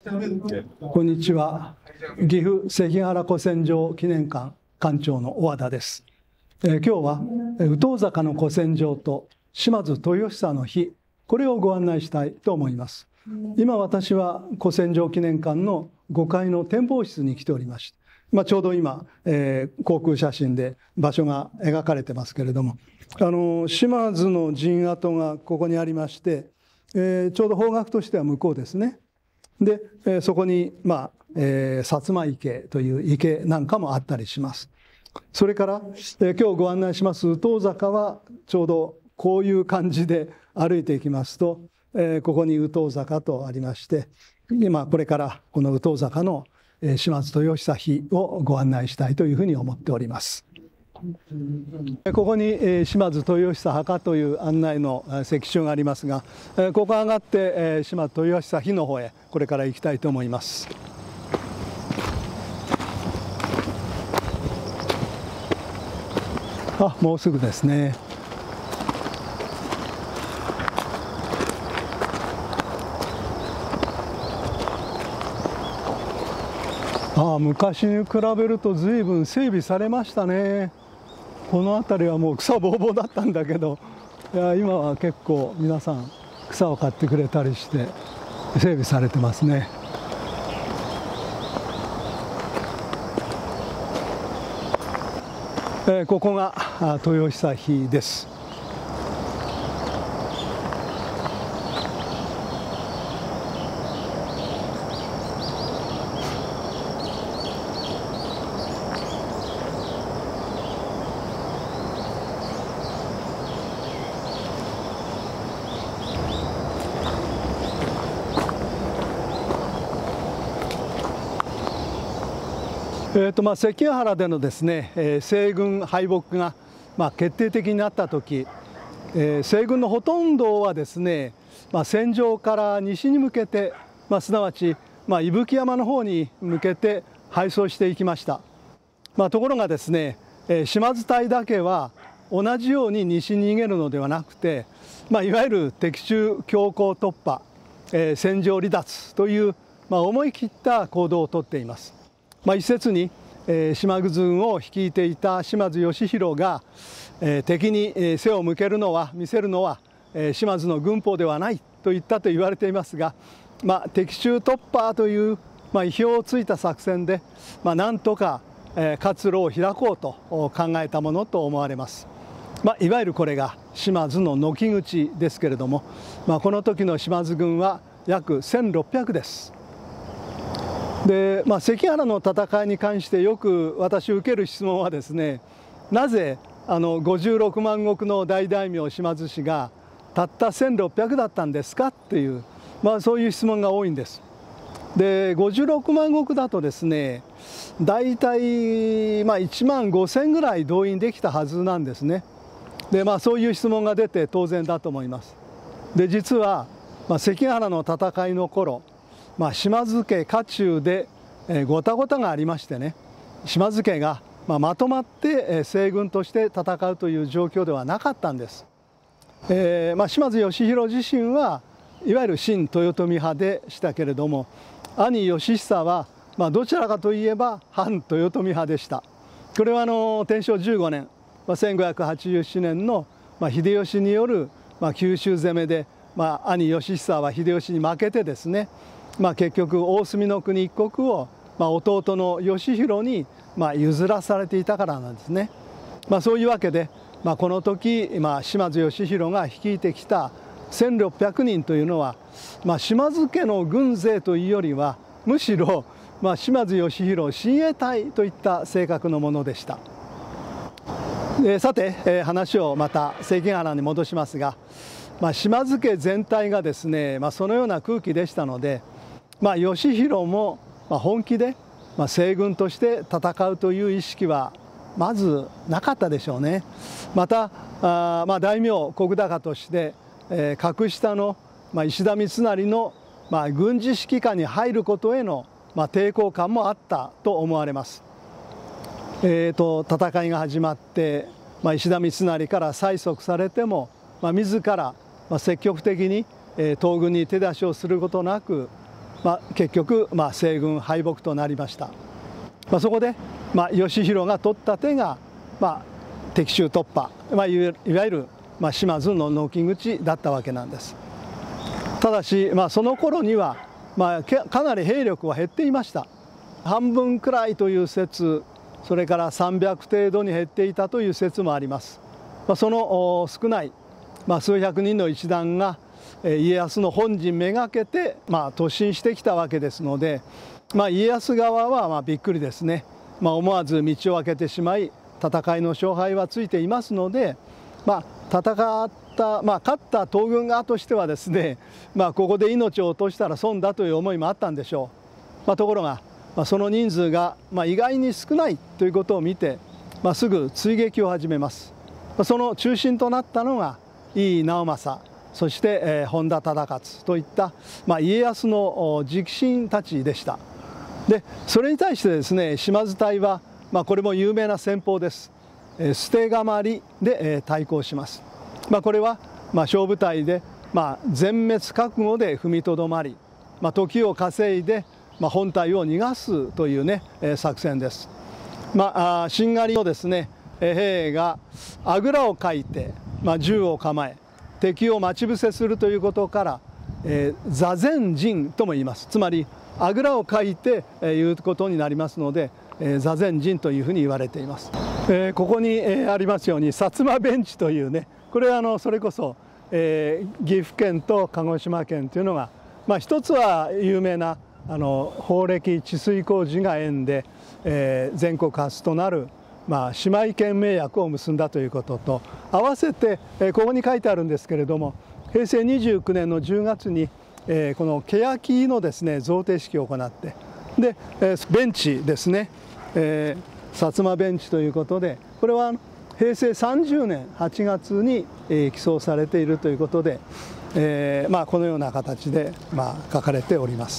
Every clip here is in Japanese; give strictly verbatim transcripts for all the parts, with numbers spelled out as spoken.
こんにちは。岐阜関ヶ原古戦場記念館館長の小和田です。えー、今日は宇東坂の古戦場と島津豊久の日、これをご案内したいと思います。今私は古戦場記念館のごかいの展望室に来ておりまして、まあ、ちょうど今、えー、航空写真で場所が描かれてますけれども、あの島津の陣跡がここにありまして、えー、ちょうど方角としては向こうですね。で、えー、そこに、まあえー、薩摩池という池なんかもあったりします。それから、えー、今日ご案内します宇東坂はちょうどこういう感じで歩いていきますと、えー、ここに宇東坂とありまして、今これからこの宇東坂の島津豊久碑をご案内したいというふうに思っております。ここに島津豊久墓という案内の石碑がありますが、ここ上がって島津豊久碑の方へこれから行きたいと思います。あ、もうすぐですね。ああ、昔に比べると随分整備されましたね。この辺りはもう草ぼうぼうだったんだけど、いや今は結構皆さん草を買ってくれたりして整備されてますね。えー、ここが豊久碑です。えーとまあ、関ヶ原でのですね、えー、西軍敗北が、まあ、決定的になった時、えー、西軍のほとんどはですね、まあ、戦場から西に向けて、まあ、すなわち、まあ、伊吹山の方に向けて敗走していきました。まあ、ところがですね、えー、島津隊だけは同じように西に逃げるのではなくて、まあ、いわゆる敵中強行突破、えー、戦場離脱という、まあ、思い切った行動をとっています。まあ、一説に、えー、島津軍を率いていた島津義弘が、えー、敵に背を向けるのは見せるのは、えー、島津の軍法ではないと言ったと言われていますが、まあ、敵中突破という、まあ、意表をついた作戦で、まあ、なんとか、えー、活路を開こうと考えたものと思われます。まあ、いわゆるこれが島津の軒口ですけれども、まあ、この時の島津軍は約せんろっぴゃくです。でまあ、関ヶ原の戦いに関してよく私受ける質問はですね、なぜあのごじゅうろくまんごくの大大名島津氏がたったせんろっぴゃくだったんですかっていう、まあ、そういう質問が多いんです。でごじゅうろくまんごくだとですね、大体、まあ、いちまんごせんぐらい動員できたはずなんですね。で、まあ、そういう質問が出て当然だと思います。で実は、まあ、関ヶ原の戦いの頃、まあ、島津家家中で、えー、ごたごたがありましてね、島津家が、まあ、まとまって、えー、西軍として戦うという状況ではなかったんです。えーまあ、島津義弘自身はいわゆる新豊臣派でしたけれども、兄義久は、まあ、どちらかといえば反豊臣派でした。これはあの天正じゅうごねん、まあ、せんごひゃくはちじゅうななねんの、まあ、秀吉による、まあ、九州攻めで、まあ、兄義久は秀吉に負けてですね、まあ、結局大隅の国一国を、まあ、弟の義弘に、まあ、譲らされていたからなんですね。まあ、そういうわけで、まあ、この時、まあ、島津義弘が率いてきたせんろっぴゃくにんというのは、まあ、島津家の軍勢というよりはむしろ、まあ、島津義弘親衛隊といった性格のものでした。でさて、えー、話をまた関ヶ原に戻しますが、まあ、島津家全体がですね、まあ、そのような空気でしたので、まあ、義弘も本気で西軍として戦うという意識はまずなかったでしょうね。またあ、まあ、大名石高として、えー、格下の、まあ、石田三成の、まあ、軍事指揮下に入ることへの、まあ、抵抗感もあったと思われます。えー、と戦いが始まって、まあ、石田三成から催促されても、まあ、自ら、まあ、積極的に、えー、東軍に手出しをすることなく、 まあ、結局、まあ、西軍敗北となりました。まあ、そこで、まあ、義弘が取った手が、まあ、敵州突破、まあ、いわゆる、まあ、島津の軒口だったわけなんです。ただし、まあ、その頃には、まあ、かなり兵力は減っていました。半分くらいという説、それからさんびゃく程度に減っていたという説もあります。まあ、その少ない、まあ、数百人の一団が家康の本陣めがけて、まあ、突進してきたわけですので、まあ、家康側はまあびっくりですね。まあ、思わず道を開けてしまい、戦いの勝敗はついていますので、まあ、戦った、まあ、勝った東軍側としてはですね、まあ、ここで命を落としたら損だという思いもあったんでしょう。まあ、ところが、まあ、その人数がまあ意外に少ないということを見て、まあ、すぐ追撃を始めます。その中心となったのが井伊直政、そして、えー、本田忠勝といった、まあ、家康の直臣たちでした。でそれに対してですね、島津隊は、まあ、これも有名な戦法です。えー、捨て構りで、えー、対抗します。まあ、これは、まあ、小部隊で、まあ、全滅覚悟で踏みとどまり、まあ、時を稼いで、まあ、本隊を逃がすというね、えー、作戦です。まあ、しんがりのですね、兵があぐらをかいて、まあ、銃を構え敵を待ち伏せするということから、えー、座禅陣とも言います。つまりあぐらをかいて、えー、いうことになりますので、えー、座禅陣というふうに言われています。えー、ここに、えー、ありますように薩摩弁地というね、これはあのそれこそ、えー、岐阜県と鹿児島県というのが、まあ、一つは有名なあの宝暦治水工事が縁で、えー、全国初となる、まあ、姉妹県盟約を結んだということと合わせて、えー、ここに書いてあるんですけれども、へいせいにじゅうきゅうねんのじゅうがつに、えー、この欅のですね贈呈式を行って、で、えー、ベンチですね、えー、薩摩ベンチということで、これはへいせいさんじゅうねんはちがつに、えー、起草されているということで、えーまあ、このような形で、まあ、書かれております。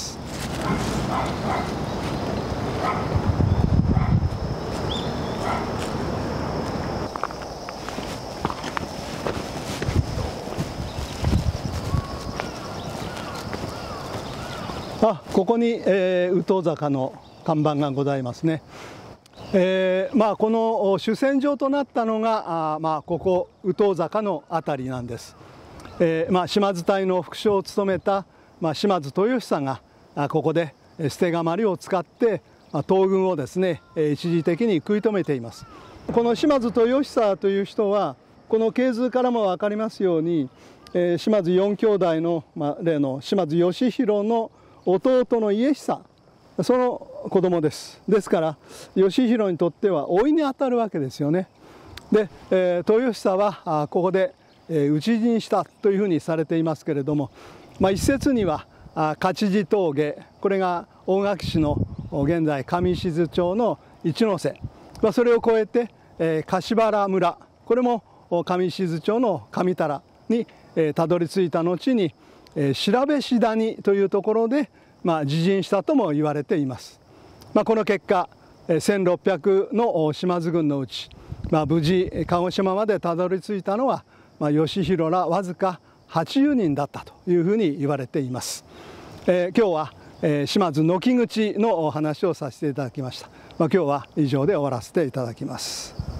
あ、ここに、えー、宇東坂の看板がございますね。えーまあ、この主戦場となったのがあ、まあ、ここ宇東坂の辺りなんです。えーまあ、島津隊の副将を務めた、まあ、島津豊久があここで捨て構りを使って、まあ、東軍をですね一時的に食い止めています。この島津豊久という人はこの系図からも分かりますように、えー、島津四兄弟の、まあ、例の島津義弘の弟の家久、その子供です。ですから義弘にとっては甥にあたるわけですよね。で、えー、豊久はあここで、えー、討ち死にしたというふうにされていますけれども、まあ、一説にはあ勝地峠、これが大垣市の現在上静町の一ノ瀬、まあ、それを越えて、えー、柏原村、これも上静町の上多良に、えー、たどり着いた後に、えー、調べし谷というところで、まあ、自陣したとも言われています。まあ、この結果せんろっぴゃくの島津軍のうち、まあ、無事鹿児島までたどり着いたのは、まあ、義弘らわずかはちじゅうにんだったというふうに言われています。えー、今日は、えー、島津軒口のお話をさせていただきました。まあ、今日は以上で終わらせていただきます。